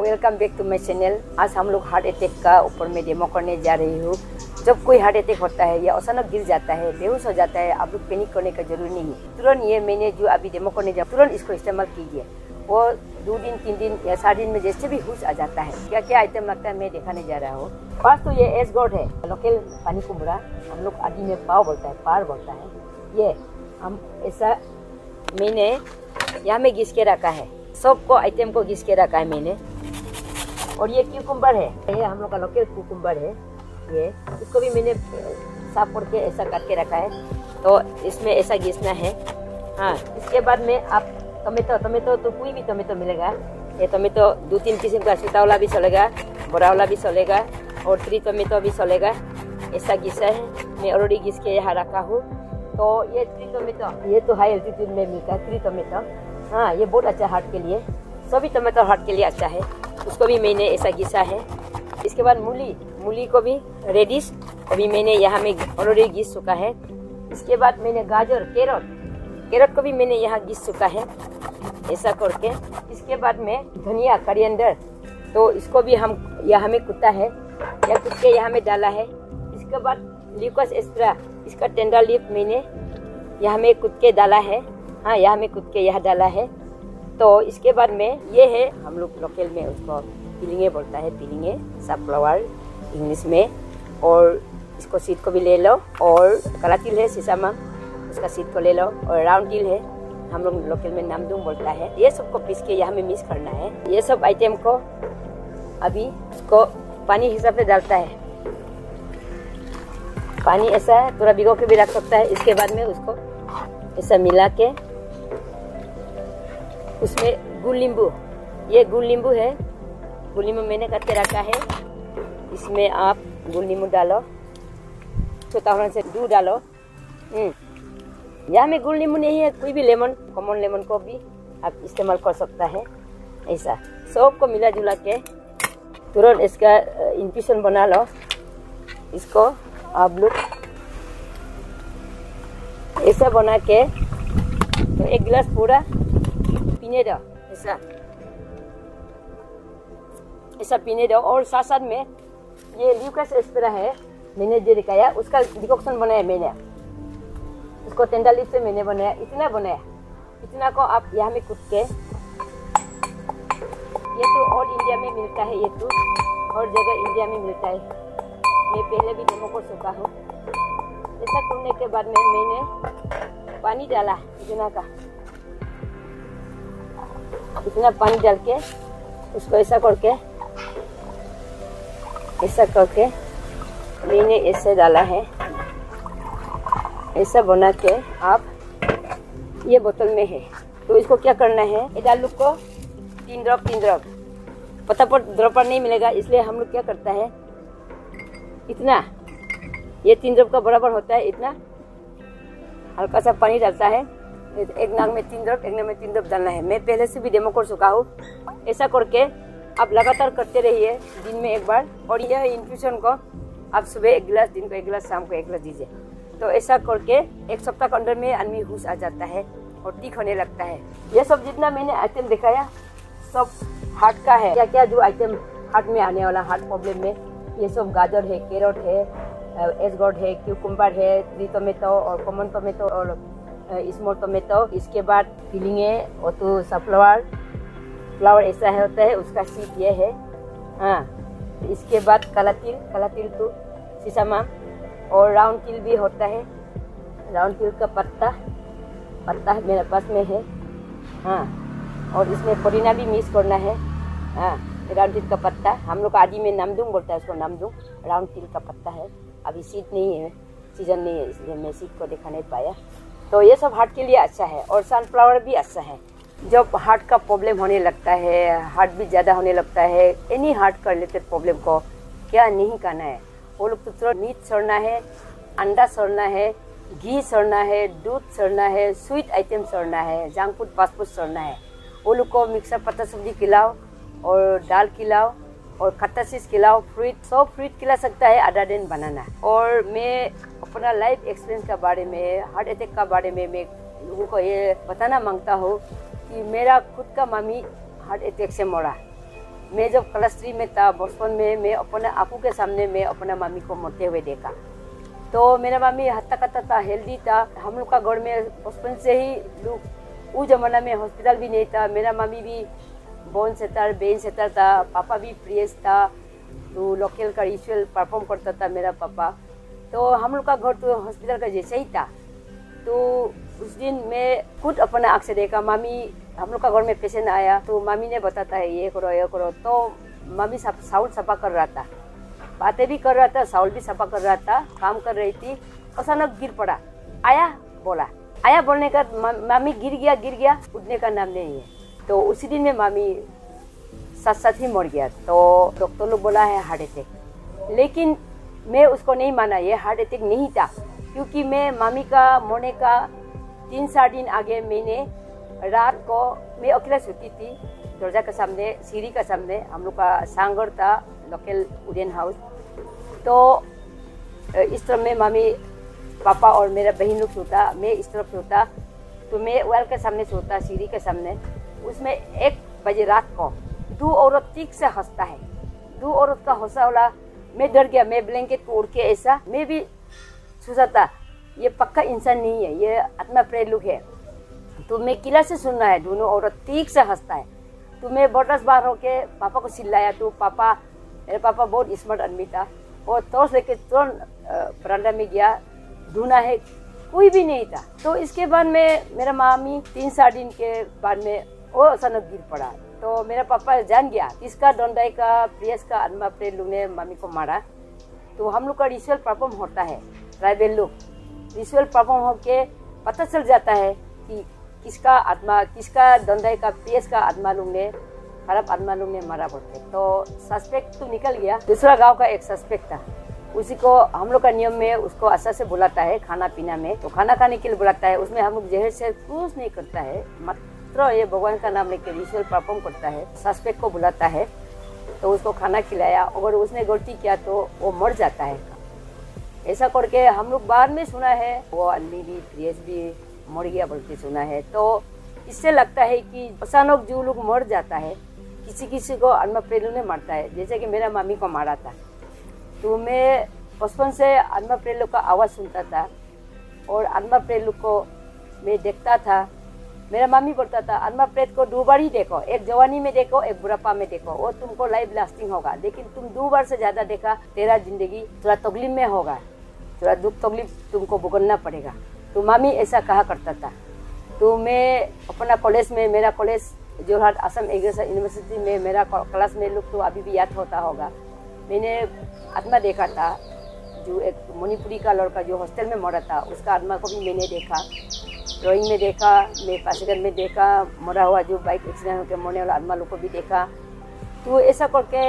Welcome back to my channel. आज हम लोग हार्ट अटैक का ऊपर में डेमो करने जा रही हूँ। जब कोई हार्ट अटैक होता है या अचानक गिर जाता है, बेहोश हो जाता है, आप लोग पैनिक करने का जरूरी नहीं है। तुरंत ये मैंने जो अभी डेमो करने जा, तुरंत इसको इस्तेमाल कीजिए। वो 2 दिन 3 दिन या 4 दिन में जैसे भी होश आ जाता है। क्या क्या आइटम लगता है मैं दिखाने जा रहा हूँ। फर्स्ट तो ये एस गॉड है, लोकल पानी कुमड़ा, हम लोग आदि में पाव बोलता है, पार बोलता है। ये हम ऐसा मैंने यहाँ में घिस के रखा है, सबको आइटम को घिस के रखा है मैंने। और ये क्यूकुम्बर है, ये हम लोग का लोकल क्यूकुम्बर है। ये इसको भी मैंने साफ करके ऐसा काट के रखा है, तो इसमें ऐसा घिसना है। हाँ, इसके बाद में आप टमेटो तो कोई भी टमेटो मिलेगा। ये टमेटो 2-3 किस्म का, छोटा वाला भी चलेगा, बड़ा वाला भी चलेगा, और 3 टमेटो भी चलेगा। ऐसा घिसा है, मैं ऑलरेडी घिस के यहाँ रखा हूँ। तो ये 3 टमेटो, ये तो हाई एल्टीट्यूड में मिलता है 3 टमेटो। हाँ, ये बहुत अच्छा हार्ट के लिए, सभी टमाटर हार्ट के लिए अच्छा है। उसको भी मैंने ऐसा घिसा है। इसके बाद मूली को भी रेडिश अभी मैंने यहाँ में ऑलरेडी घिस चुका है। इसके बाद मैंने गाजर, कैरट को भी मैंने यहाँ घिस चुका है ऐसा करके। इसके बाद में धनिया, कोरिएंडर, तो इसको भी हम यहाँ में कुटा है या कुट के यहाँ में डाला है। इसके बाद ल्यूकस एस्ट्रा, इसका टेंडर लीफ मैंने यहाँ में कुट के डाला है। हाँ, यहाँ में कुट के यहाँ डाला है। तो इसके बाद में ये है, हम लोग लोकल में उसको पीलिंगे बोलता है, पीलिंगे सनफ्लावर इंग्लिश में। और इसको सीड को भी ले लो। और काला तिल है सीसामा, उसका सीड को ले लो। और राउंड तिल है, हम लोग लोकल में नामदुम बोलता है। ये सबको पीस के यहाँ में मिक्स करना है। ये सब आइटम को अभी उसको पानी हिसाब से डालता है। पानी ऐसा है, थोड़ा भिगो के भी रख सकता है। इसके बाद में उसको ऐसा मिला के उसमें गुड़ नींबू, ये गुड़ नींबू है, गुड़ नींबू मैंने काट के रखा है। इसमें आप गुड़ नींबू डालो, छोटा होने से दूध डालो। यहाँ में गुड़ नींबू नहीं है, कोई भी लेमन, कॉमन लेमन को भी आप इस्तेमाल कर सकता है। ऐसा सबको मिला जुला के तुरंत इसका इन्फ्यूजन बना लो। इसको आप लोग ऐसा बना के तो 1 गिलास पूरा पीने दो, ऐसा पीने दो। और साथ साथ में ये ल्यूकस एस्ट्रा है, मैंने जो दिखाया उसका डिकॉक्शन बनाया मैंने, उसको टेंडर लीफ से मैंने बनाया। इतना को आप यहाँ में कुट के, ये तो ऑल इंडिया में मिलता है, ये तो हर जगह इंडिया में मिलता है। मैं पहले भी डेमो कर चुका हूँ। ऐसा करने के बाद में मैंने पानी डाला, इतना पानी डाल के उसको ऐसा करके मैंने ऐसे डाला है। ऐसा बना के आप, ये बोतल में है, तो इसको क्या करना है, ये आलू को 3 ड्रॉप पतापट ड्रॉपर नहीं मिलेगा, इसलिए हम लोग क्या करता है, इतना ये 3 ड्रॉप का बराबर होता है, इतना हल्का सा पानी डालता है। एक नाक में 3 ड्रॉप, एक नाक में 3 ड्रॉप डालना है। मैं पहले से भी डेमो कर चुका हूँ। ऐसा करके आप लगातार करते रहिए, दिन में 1 बार। और यह इन्फ्यूजन को आप सुबह 1 गिलास, दिन को 1 गिलास, शाम को 1 गिलास दीजिए। तो ऐसा करके 1 सप्ताह के अंदर में आदमी होश आ जाता है और ठीक होने लगता है। यह सब जितना मैंने आइटम दिखाया सब हार्ट का है। क्या क्या जो आइटम हार्ट में आने वाला, हार्ट प्रॉब्लम में, ये सब गाजर है, कैरट है, एस गॉड है, क्यूकुम्बर है, 3 टमेटो और कॉमन टमेटो और स्मॉल टमेटो। इसके बाद फीलिंग है, और तो फ्लावर ऐसा है होता है, उसका सीड ये है। हाँ, इसके बाद काला तिल तो सीसामा, और राउंड तिल भी होता है, राउंड तिल का पत्ता मेरे पास में है। हाँ, और इसमें पुदीना भी मिक्स करना है। हाँ, राउंड तिल का पत्ता, हम लोग आदि में नामदुम बोलता है उसको, नामदुम राउंड तिल का पत्ता है। अभी सीड नहीं है, सीजन नहीं है, इसलिए मैं सीड को दिखा नहीं पाया। तो ये सब हार्ट के लिए अच्छा है। और सनफ्लावर भी अच्छा है। जब हार्ट का प्रॉब्लम होने लगता है, हार्ट बीट ज़्यादा होने लगता है, एनी हार्ट का रिलेटेड प्रॉब्लम को क्या नहीं करना है, वो लोग तो तुरंत मीट छोड़ना है, अंडा छोड़ना है, घी छोड़ना है, दूध छोड़ना है, स्वीट आइटम छोड़ना है, जंक फूड, फास्ट फूड छोड़ना है। वो लोग को मिक्सर पत्ता सब्जी खिलाओ, और दाल खिलाओ, और खट्टा चीज खिलाओ, सब फ्रूट खिला सकता है अदर देन बनाना। और मैं अपना लाइफ एक्सपीरियंस के बारे में, हार्ट अटैक का बारे में मैं लोगों को ये बताना मांगता हूँ कि मेरा खुद का मम्मी हार्ट अटैक से मरा। मैं जब क्लास 3 में था, बचपन में मैं अपने आंखों के सामने मैं अपना मम्मी को मरते हुए देखा। तो मेरा मम्मी हत्ता कत्ता था, हेल्दी था। हम लोग का घर में बचपन से ही लोग, उस जमाना में हॉस्पिटल भी नहीं था। मेरा मम्मी भी बोन सेटर, बेन सेटर था, पापा भी प्रियस था। तो लोकल का रिचुअल परफॉर्म करता था मेरा पापा। तो हम लोग का घर तो हॉस्पिटल का जैसे ही था। तो उस दिन मैं खुद अपने आँख से देखा, मामी हम लोग का घर में पेशेंट आया तो मामी ने बताता है ये करो ये करो। तो मामी साउल सफा कर रहा था, बातें भी कर रहा था, साउल भी सफा कर रहा था, काम कर रही थी। अचानक गिर पड़ा, आया बोला, आया बोलने का मामी गिर गया, उठने का नाम नहीं है। तो उसी दिन में मामी साथ ही मर गया। तो डॉक्टर लोग बोला है हार्ट अटैक, लेकिन मैं उसको नहीं माना, ये हार्ट अटैक नहीं था। क्योंकि मैं मामी का मरने का 3-4 दिन आगे मैंने रात को मैं अकेला सोती थी दरवाजा के सामने, सीढ़ी का सामने। हम लोग का सांगर था, लोकल वुडन हाउस। तो इस तरफ में मामी, पापा और मेरा बहन लोग सोता, मैं इस तरफ सोता। तो मैं वाल के सामने सोता, सीढ़ी के सामने। उसमें 1 बजे रात को 2 औरत ठीक से हंसता है। 2 औरत का हंसा वाला, मैं डर गया। मैं ब्लैंकेट को उड़ के ऐसा, मैं भी सोचा था ये पक्का इंसान नहीं है, ये आत्मा प्रेत लोग है। तो मैं किला से सुनना है, दोनों औरत ठीक से हंसता है। तो मैं बरस बार होके पापा को चिल्लाया। तो पापा, मेरे पापा बहुत स्मार्ट आदमी था, और टॉर्च लेके तुरंत बरामदा में गया, ढूंढा है, कोई भी नहीं था। तो इसके बाद में मेरा मामी 3-4 दिन के बाद में वो अचानक गिर पड़ा। तो मेरा पापा जान गया इसका दंडाई का, प्रियस का आत्मा प्रेत लोग ने मामी को मारा। तो हम लोग का रिचुअल परफॉर्म होता है, ट्राइबल लोग रिचुअल परफॉर्म होके पता चल जाता है कि किसका आत्मा, किसका दंडाई का, प्रियस का आत्मा लोग ने, खराब आत्मा लोग ने मारा बोलते। तो सस्पेक्ट तो निकल गया। दूसरा गांव का एक सस्पेक्ट था, उसी को हम लोग का नियम में उसको अच्छा से बुलाता है खाना पीना में। तो खाना खाने के लिए बुलाता है, उसमें हम लोग जहर से कुछ नहीं करता है, मात्र ये भगवान का नाम लेके रिचुअल परफॉर्म करता है। सस्पेक्ट को बुलाता है, तो उसको खाना खिलाया। अगर उसने गलती किया तो वो मर जाता है। ऐसा करके हम लोग बाद में सुना है, वो आदमी भी, प्रियस भी मर गया बोल के सुना है। तो इससे लगता है कि अचानक जो लोग मर जाता है, किसी किसी को आत्मा प्रेत लोग ने मारता है। जैसे कि मेरा मामी को मारा था। तो मैं बचपन से आत्मा प्रेत लोग का आवाज़ सुनता था, और आत्मा प्रेत लोग को मैं देखता था। मेरा मामी बोलता था आत्मा प्रेत को 2 बार ही देखो, एक जवानी में देखो, एक बुढ़ापा में देखो, वो तुमको लाइफ लास्टिंग होगा। लेकिन तुम 2 बार से ज़्यादा देखा, तेरा जिंदगी थोड़ा तकलीफ में होगा, थोड़ा दुख तकलीफ तुमको भुगतना पड़ेगा। तो मामी ऐसा कहा करता था। तो मैं अपना कॉलेज में, मेरा college Jorhat Assam agriculture university में, मेरा क्लास में लोग तो अभी भी याद होता होगा, मैंने आत्मा देखा था। जो एक मणिपुरी का लड़का जो हॉस्टल में मरा था, उसका आत्मा को भी मैंने देखा, ड्राइंग में देखा, मैं पासीघाट में देखा, मरा हुआ जो बाइक एक्सीडेंट होकर मरने वाला आत्मा लोग को भी देखा। तो ऐसा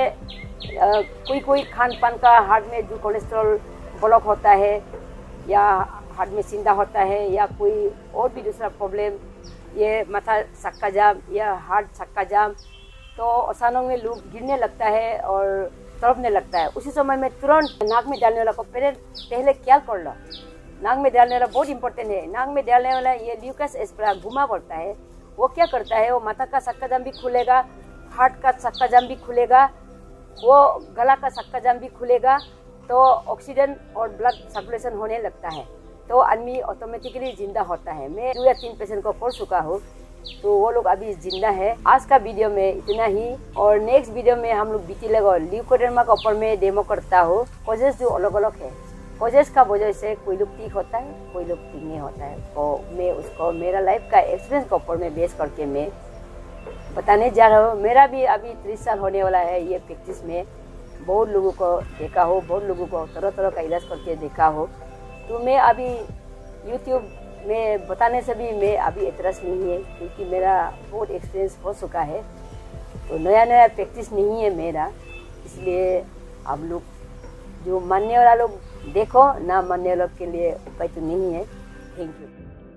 करके कोई खान पान का, हार्ट में जो कोलेस्ट्रॉल ब्लॉक होता है, या हार्ट में सिंदा होता है, या कोई और भी दूसरा प्रॉब्लम, ये माथा सक्का जाम या हार्ट सक्का जाम, तो अचानक में लोग गिरने लगता है और तड़पने लगता है। उसी समय में तुरंत नाक में डालने वाला को पहले ख्याल कर लो। नाक में डालने वाला बहुत इंपॉर्टेंट है। नाक में डालने वाला ये ल्यूकस एस्पेरागुमा बोलता है। वो क्या करता है, वो माथा का सक्का जाम भी खुलेगा, हार्ट का सक्का जाम भी खुलेगा, वो गला का सक्का जाम भी खुलेगा। तो ऑक्सीजन और ब्लड सर्कुलेशन होने लगता है, तो आदमी ऑटोमेटिकली जिंदा होता है। मैं 2 या 3 पेशेंट को कर चुका हूँ, तो वो लोग अभी जिंदा है। आज का वीडियो में इतना ही, और नेक्स्ट वीडियो में हम लोग विटिलिगो ल्यूकोडेर्मा के ऊपर में डेमो करता हूँ। कॉजेस जो अलग अलग है, कॉजेस का वजह से कोई लोग ठीक होता है, कोई लोग ठीक नहीं होता है। तो मैं उसको मेरा लाइफ का एक्सपीरियंस के ऊपर में बेस करके मैं बताने जा रहा हूँ। मेरा भी अभी 30 साल होने वाला है ये प्रैक्टिस में। बहुत लोगों को देखा हो, बहुत लोगों को तरह तरह का इलाज करके देखा हो। तो मैं अभी यूट्यूब में बताने से भी मैं अभी इंटरेस्ट नहीं है, क्योंकि मेरा बहुत एक्सपीरियंस हो चुका है। तो नया प्रैक्टिस नहीं है मेरा, इसलिए आप लोग जो मानने वाला लोग देखो, ना मानने वालों के लिए उपाय तो नहीं है। Thank you.